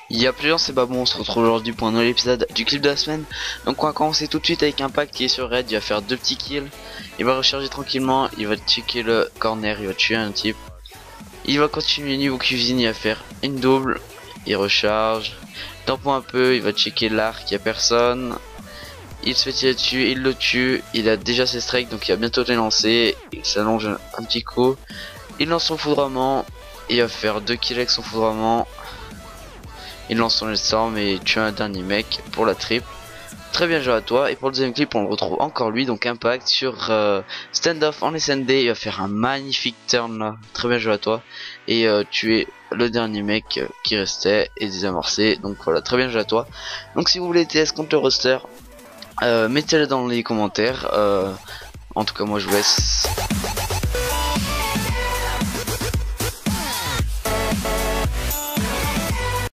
Il y a plusieurs, c'est pas bon, on se retrouve aujourd'hui pour un nouvel épisode du clip de la semaine. Donc on va commencer tout de suite avec un pack qui est sur Red, il va faire 2 petits kills. Il va recharger tranquillement, il va checker le corner, il va tuer un type. Il va continuer niveau cuisine, il va faire une double, il recharge. Tampon un peu, il va checker l'arc, il y a personne. Il se fait tirer dessus, il le tue, il a déjà ses strikes donc il va bientôt les lancer. Il s'allonge un petit coup, il lance son foudroiement, il va faire 2 kills avec son foudroiement. Il lance son storm et tue un dernier mec pour la triple. Très bien joué à toi. Et pour le deuxième clip, on le retrouve encore lui, donc Impact sur standoff en SND. Il va faire un magnifique turn là. Très bien joué à toi. Et tuer le dernier mec qui restait et désamorcer. Donc voilà, très bien joué à toi. Donc si vous voulez TS contre le roster, mettez-le dans les commentaires. En tout cas, moi je vous laisse.